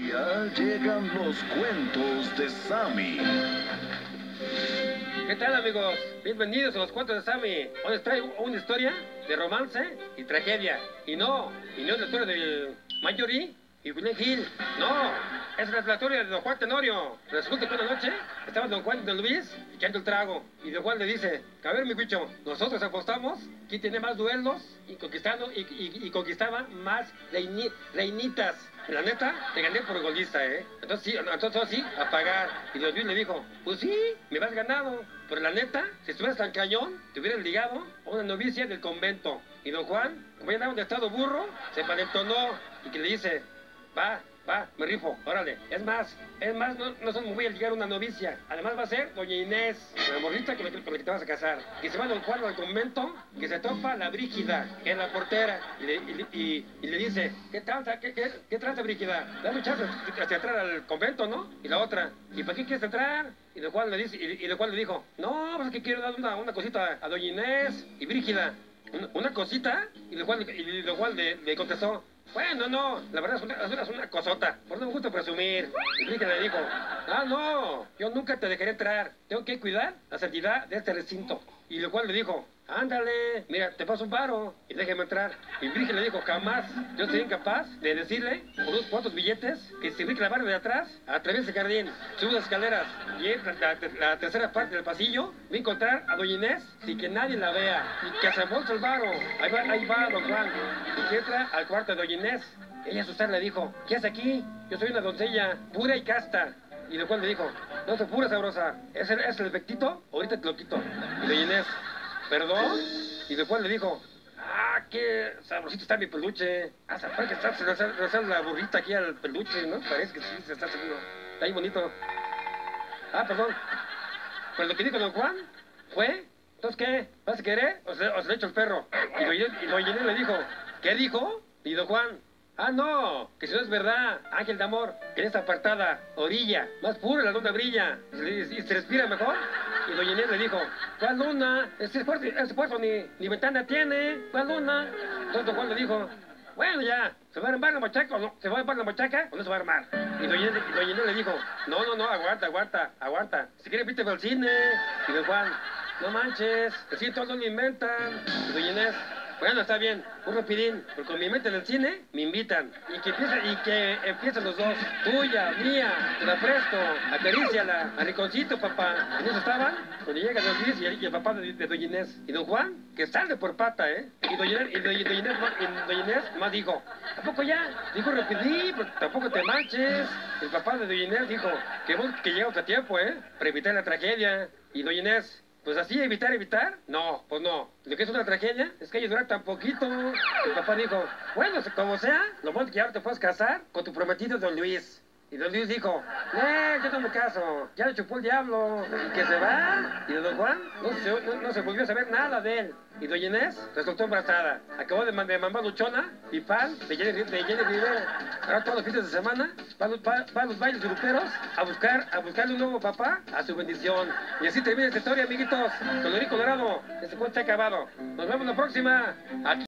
Ya llegan los cuentos de Sammy. ¿Qué tal, amigos? Bienvenidos a los cuentos de Sammy. Hoy les traigo una historia de romance y tragedia. Y no es la historia de Marjorie y William Hill. No, es la historia de Don Juan Tenorio. Resulta que una noche estaba Don Juan y Don Luis echando el trago. Y Don Juan le dice: a ver, mi bicho, nosotros apostamos quién tiene más duelos y conquistaba más reinitas. La neta, te gané por golista, ¿eh? Entonces sí, a pagar. Y Don Luis le dijo: pues sí, me vas ganado. Pero la neta, si estuvieras tan cañón, te hubieras ligado a una novicia del convento. Y Don Juan, como ya andaba de estado burro, se malentonó y que le dice: va, me rifo, órale. Es más, no solo me voy a ligar a una novicia. Además va a ser Doña Inés, la morrita con la que te vas a casar. Que se va Don Juan al convento, que se topa la Brígida, que es la portera. Y le dice: ¿qué tranza, qué tranza, Brígida? Dame chance hacia entrar al convento, ¿no? Y la otra: ¿y para qué quieres entrar? Y Don Juan le dice, y Don Juan le dijo: no, pues es que quiero dar una cosita a Doña Inés y Brígida. ¿Una cosita? Y Don Juan le contestó: bueno, no, la verdad es una cosota, por no me gusta presumir. Y Brígida le dijo: ah, no, yo nunca te dejaré entrar, tengo que cuidar la santidad de este recinto. Y Don Juan le dijo: ándale, mira, te paso un paro y déjame entrar. Y Brígida le dijo: jamás, yo sería incapaz de decirle por unos cuantos billetes que si brinca la barra de atrás, atraviesa el jardín, sube las escaleras y entra la tercera parte del pasillo, va a encontrar a Doña Inés sin que nadie la vea y que se bolsa el varo. Ahí va Don Juan, y que entra al cuarto de Doña Inés. Ella asustada le dijo: ¿qué hace aquí? Yo soy una doncella pura y casta. Y Don Juan le dijo: no se pura, sabrosa, ¿es el efectito? Ahorita te lo quito. Y Doña Inés: ¿perdón? Y después le dijo: ah, qué sabrosito está mi peluche. Ah, se parece que está la burrita aquí al peluche, ¿no? Parece que sí, se está haciendo. Está ahí bonito. Ah, perdón. Pues lo que dijo Don Juan fue: ¿entonces qué? ¿Vas a querer? ¿O se le echo el perro? Y Doña Inés le dijo: ¿qué dijo? Y Don Juan: ah, no, que si no es verdad, ángel de amor, que en esta apartada orilla, más pura la luna brilla, y se respira mejor. Y Doña Inés le dijo: ¿cuál luna? Ese puerto ni ventana tiene, ¿cuál luna? Entonces Don Juan le dijo: bueno, ya, ¿se va a armar la machaca o no? ¿Se va a armar la machaca o no se va a armar? Y Doña Inés le dijo: no, aguanta, si quieres vete al cine. Y Don Juan: no manches, así todos lo inventan. Y Doña Inés: bueno, está bien, un rapidín, porque cuando me meten en el cine, me invitan. Y que empiecen los dos. Tuya, mía, te la presto, acaríciala, a rinconcito, papá. En eso estaban, cuando llega Don Luis y el papá de Doña Inés. Y Don Juan, que sale por pata, ¿eh? Y Doña Inés más dijo: ¿a poco ya? Dijo rapidín, pero tampoco te manches. El papá de Doña Inés dijo que llegamos a tiempo, ¿eh? Para evitar la tragedia. Y Doña Inés: pues así, evitar. No, pues no. Lo que es una tragedia es que ellos duran tan poquito. El papá dijo: bueno, como sea, lo bueno es que ahora te puedes casar con tu prometido Don Luis. Y Don Luis dijo: yo no me caso, ya le chupó el diablo. Y que se va. Y Don Juan no se volvió a saber nada de él. Y Doña Inés resultó embarazada. Acabó de mamá luchona y pan de Jenny Rivera. Ahora todos los fines de semana va a los bailes gruperos a buscarle un nuevo papá a su bendición. Y así termina esta historia, amiguitos. Colorido Colorado, este cuento está acabado. Nos vemos la próxima. Aquí